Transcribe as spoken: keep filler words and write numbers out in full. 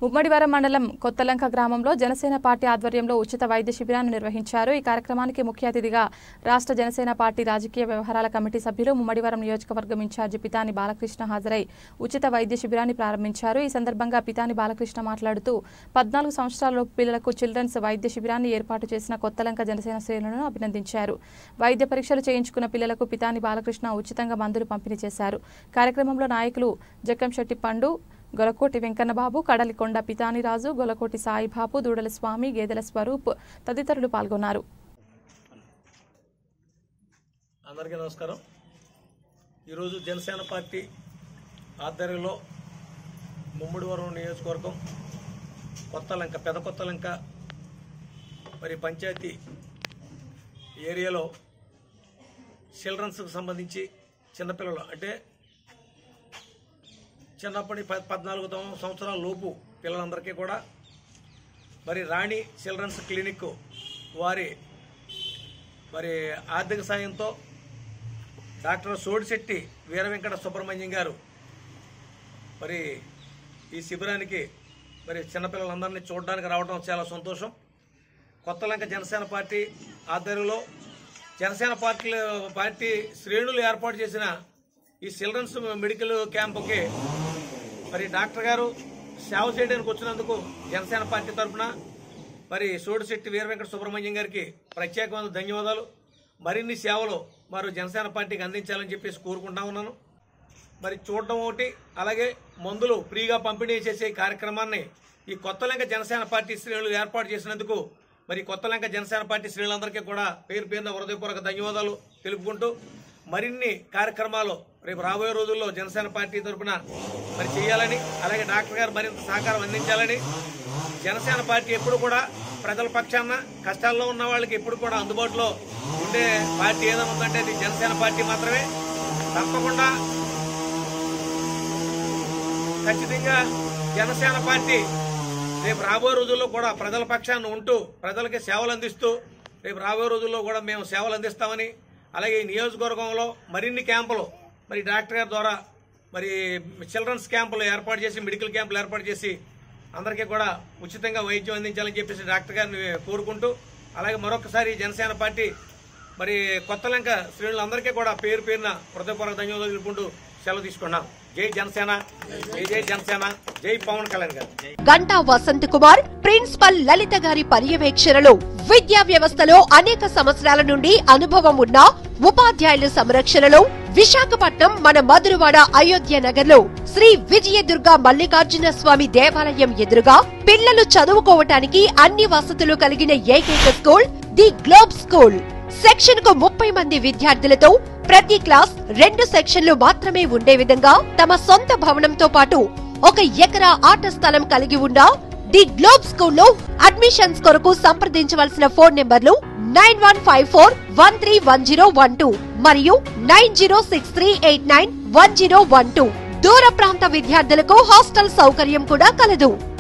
ముమ్మడివరం మండలం కొత్తలంక గ్రామంలో జనసేన పార్టీ ఆధ్వర్యంలో ఉచిత వైద్య శిబిరాన్ని నిర్వహించారు। ఈ కార్యక్రమానికి ముఖ్య అతిథిగా రాష్ట్ర జనసేన పార్టీ రాజకీయ వ్యవహారాల కమిటీ సభ్యులు ముమ్మడివరం నియోజకవర్గం ఇన్ఛార్జి పితాని బాలకృష్ణ హాజరై ఉచిత వైద్య శిబిరాన్ని ప్రారంభించారు। ఈ సందర్భంగా పితాని బాలకృష్ణ మాట్లాడుతూ పద్నాలుగు సంవత్సరాలలోపు పిల్లలకు చిల్డ్రన్స్ వైద్య శిబిరాన్ని ఏర్పాటు చేసిన కొత్తలంక జనసేన శ్రేణులను అభినందించారు। వైద్య పరీక్షలు చేయించుకున్న పిల్లలకు పితాని బాలకృష్ణ ఉచితంగా మందులు పంపిణీ చేశారు। కార్యక్రమంలో నాయకులు జక్కంశెట్టి పండు, గొలకోటి వెంకన్నబాబు, కడలికొండ పితానిరాజు, గొలకోటి సాయిబాబు, దూడల స్వామి, గేదెల స్వరూప్ తదితరులు పాల్గొన్నారు। అందరికీ నమస్కారం। ఈరోజు జనసేన పార్టీ ఆధ్వర్యంలో ముమ్మడివరం నియోజకవర్గం కొత్తలంక పెద్ద కొత్తలంక మరి పంచాయతీ ఏరియాలో చిల్డ్రన్స్కి సంబంధించి చిన్నపిల్లలు అంటే చిన్నప్పటి పద్నాలుగు సంవత్సరాల లోపు పిల్లలందరికీ కూడా మరి రాణి చిల్డ్రన్స్ క్లినిక్ వారి మరి ఆర్థిక సాయంతో డాక్టర్ సోడిశెట్టి వీర వెంకట సుబ్రహ్మణ్యం గారు మరి ఈ శిబిరానికి మరి చిన్నపిల్లలందరినీ చూడడానికి రావడం చాలా సంతోషం। కొత్తలంక జనసేన పార్టీ ఆధ్వర్యంలో జనసేన పార్టీ పార్టీ శ్రేణులు ఏర్పాటు చేసిన ఈ చిల్డ్రన్స్ మెడికల్ క్యాంపుకి మరి డాక్టర్ గారు సేవ చేయడానికి వచ్చినందుకు జనసేన పార్టీ తరఫున మరి సోడిశెట్టి వీర వెంకట సుబ్రహ్మణ్యం గారికి ప్రత్యేకమైన ధన్యవాదాలు। మరిన్ని సేవలు మరి జనసేన పార్టీకి అందించాలని చెప్పేసి కోరుకుంటా ఉన్నాను। మరి చూడటం ఒకటి, అలాగే మందులు ఫ్రీగా పంపిణీ చేసే కార్యక్రమాన్ని ఈ కొత్తలంక జనసేన పార్టీ శ్రేణులు ఏర్పాటు చేసినందుకు మరి కొత్తలంక జనసేన పార్టీ శ్రేణులందరికీ కూడా పేరు పేరున హృదయపూర్వక ధన్యవాదాలు తెలుపుకుంటూ మరిన్ని కార్యక్రమాలు రేపు రాబోయే రోజుల్లో జనసేన పార్టీ తరఫున మరి చేయాలని, అలాగే డాక్టర్ గారు మరింత సహకారం అందించాలని, జనసేన పార్టీ ఎప్పుడు కూడా ప్రజల పక్షాన కష్టాల్లో ఉన్న వాళ్ళకి ఎప్పుడు కూడా అందుబాటులో ఉండే పార్టీ ఏదైనా ఉందంటే అది జనసేన పార్టీ మాత్రమే। తప్పకుండా ఖచ్చితంగా జనసేన పార్టీ రేపు రాబోయే రోజుల్లో కూడా ప్రజల పక్షాన ఉంటూ ప్రజలకి సేవలు అందిస్తూ రేపు రాబోయే రోజుల్లో కూడా మేము సేవలు అందిస్తామని, అలాగే ఈ నియోజకవర్గంలో మరిన్ని క్యాంపులు మరి డాక్టర్ గారి ద్వారా మరి చిల్డ్రన్స్ క్యాంపులు ఏర్పాటు చేసి మెడికల్ క్యాంపులు ఏర్పాటు చేసి అందరికీ కూడా ఉచితంగా వైద్యం అందించాలని చెప్పేసి డాక్టర్ గారిని కోరుకుంటూ, అలాగే మరొకసారి జనసేన పార్టీ మరి కొత్తలంక శ్రేణులందరికీ కూడా పేరు పేరున హృదయపూర్వక ధన్యవాదాలు తెలుపుకుంటూ సెలవు తీసుకున్నాం। జై జనసేన, జై జై జనసేన, జై పవన్ కళ్యాణ్ గారు। గంటా వసంత్ కుమార్ ప్రిన్సిపల్ లలిత గారి పర్యవేక్షణలో విద్యా వ్యవస్థలో అనేక సంవత్సరాల నుండి అనుభవం ఉన్న ఉపాధ్యాయుల సంరక్షణలో విశాఖపట్నం మన మధురవాడ అయోధ్య నగర్ లో శ్రీ విజయదుర్గ మల్లికార్జున స్వామి దేవాలయం ఎదురుగా పిల్లలు చదువుకోవటానికి అన్ని వసతులు కలిగిన ఏకైక school the globe school. Section కు ముప్పై మంది విద్యార్థులతో ప్రతి క్లాస్ రెండు సెక్షన్లు మాత్రమే ఉండే విధంగా తమ సొంత భవనంతో పాటు ఒక ఎకరా ఆట స్థలం కలిగి ఉన్న ది గ్లోబ్ స్కూల్లో అడ్మిషన్స్ కొరకు సంప్రదించవలసిన ఫోన్ నెంబర్లు nine one five four one three one zero one two మరియు nine zero six three eight nine one zero one two. దూర ప్రాంత విద్యార్థులకు హాస్టల్ సౌకర్యం కూడా కలదు।